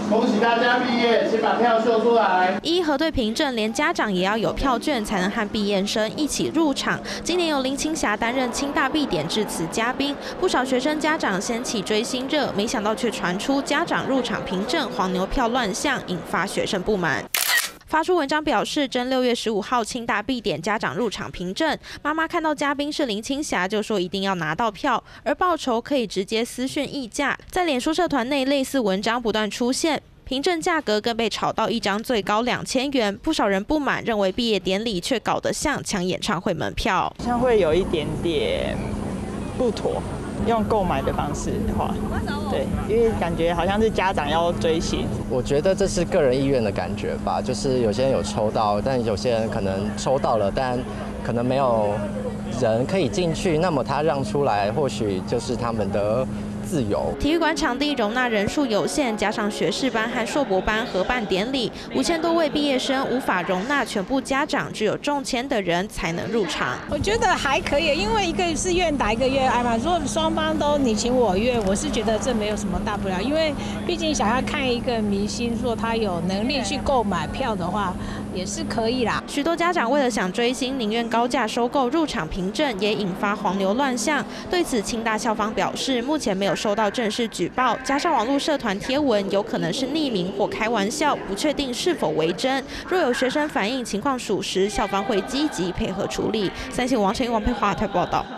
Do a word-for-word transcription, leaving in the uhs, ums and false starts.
恭喜大家毕业，请把票秀出来。 一核对凭证，连家长也要有票券才能和毕业生一起入场。今年由林青霞担任清大毕典致辞嘉宾，不少学生家长掀起追星热，没想到却传出家长入场凭证黄牛票乱象，引发学生不满。 发出文章表示，征六月十五号清大必点家长入场凭证。妈妈看到嘉宾是林青霞，就说一定要拿到票，而报酬可以直接私讯议价。在脸书社团内，类似文章不断出现。 凭证价格更被炒到一张最高两千元，不少人不满，认为毕业典礼却搞得像抢演唱会门票， 好像会有一点点不妥。 用购买的方式的话，对，因为感觉好像是家长要追星。 我觉得这是个人意愿的感觉吧，就是有些人有抽到，但有些人可能抽到了，但可能没有人可以进去，那么他让出来，或许就是他们的 自由。 体育馆场地容纳人数有限，加上学士班和硕博班合办典礼，五千多位毕业生无法容纳全部家长，只有中签的人才能入场。 我觉得还可以，因为一个是愿打，一个愿挨嘛。如果双方都你情我愿，我是觉得这没有什么大不了，因为毕竟想要看一个明星，说他有能力去购买票的话，也是可以啦。 许多家长为了想追星，宁愿高价收购入场凭证，也引发黄牛乱象。对此，清大校方表示，目前没有 收到正式举报，加上网络社团贴文有可能是匿名或开玩笑，不确定是否为真。若有学生反映情况属实，校方会积极配合处理。三星王晨、王佩华台报道。